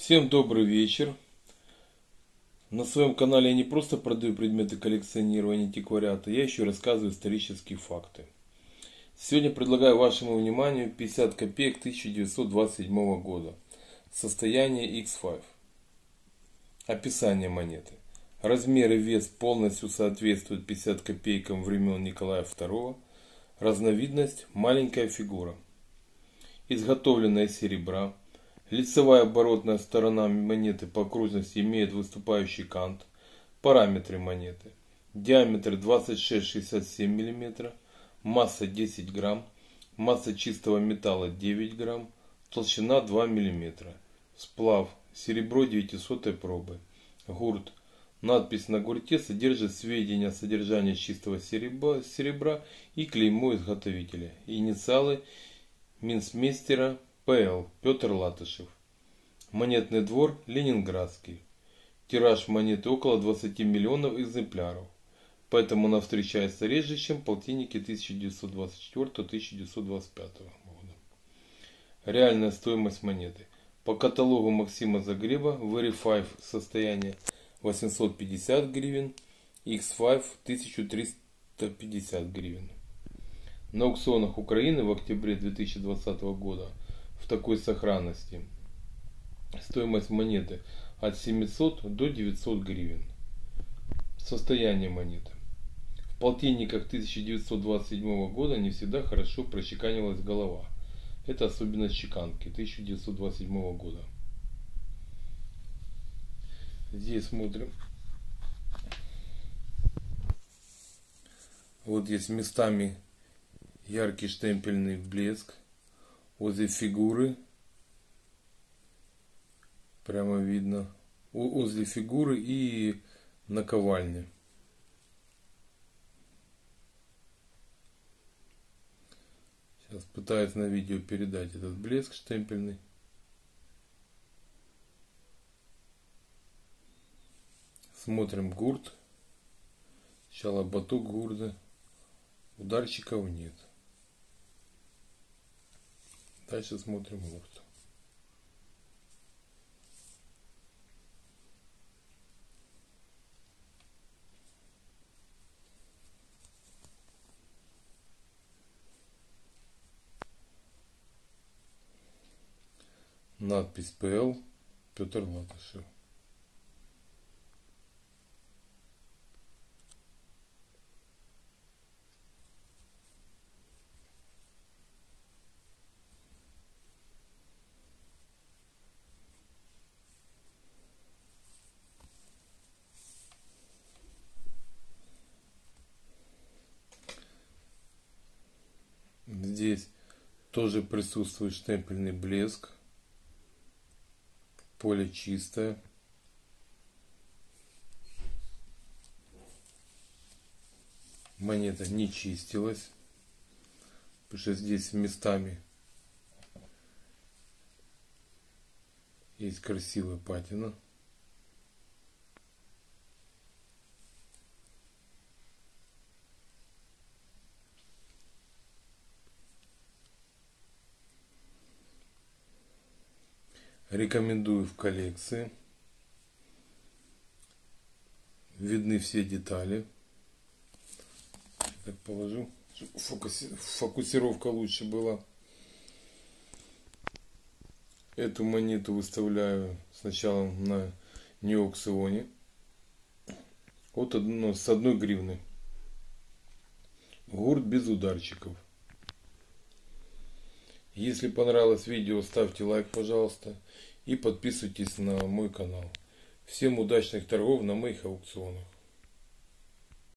Всем добрый вечер. На своем канале я не просто продаю предметы коллекционирования антиквариата, я еще рассказываю исторические факты. Сегодня предлагаю вашему вниманию 50 копеек 1927 года. Состояние X5. Описание монеты. Размер и вес полностью соответствуют 50 копейкам времен Николая II. Разновидность – маленькая фигура. Изготовленная из серебра. Лицевая оборотная сторона монеты по окружности имеет выступающий кант. Параметры монеты. Диаметр 26-67 мм. Масса 10 грамм. Масса чистого металла 9 грамм. Толщина 2 мм. Сплав. Серебро 900 пробы. Гурт. Надпись на гурте содержит сведения о содержании чистого серебра и клеймо изготовителя. Инициалы минцмейстера П.Л. Петр Латышев. Монетный двор Ленинградский. Тираж монеты около 20 миллионов экземпляров. Поэтому она встречается реже, чем полтинники 1924-1925 года. Реальная стоимость монеты. По каталогу Максима Загреба Very5 состояние 850 гривен, X5 1350 гривен. На аукционах Украины в октябре 2020 года в такой сохранности стоимость монеты от 700 до 900 гривен. Состояние монеты. В полтинниках 1927 года не всегда хорошо прочеканивалась голова. Это особенность чеканки 1927 года. Здесь смотрим. Вот есть местами яркий штемпельный блеск. Возле фигуры. Прямо видно. Возле фигуры и наковальни. Сейчас пытаюсь на видео передать этот блеск штемпельный. Смотрим гурт. Сначала баток гурда. Ударчиков нет. Дальше смотрим гурт. Надпись П.Л. Петр Латышев. Здесь тоже присутствует штемпельный блеск. Поле чистое. Монета не чистилась. Потому что здесь местами есть красивая патина. Рекомендую в коллекции. Видны все детали. Так положу, чтобы фокусировка лучше была. Эту монету выставляю сначала на неаукционе. Вот с 1 гривны. Гурт без ударчиков. Если понравилось видео, ставьте лайк, пожалуйста, и подписывайтесь на мой канал. Всем удачных торгов на моих аукционах.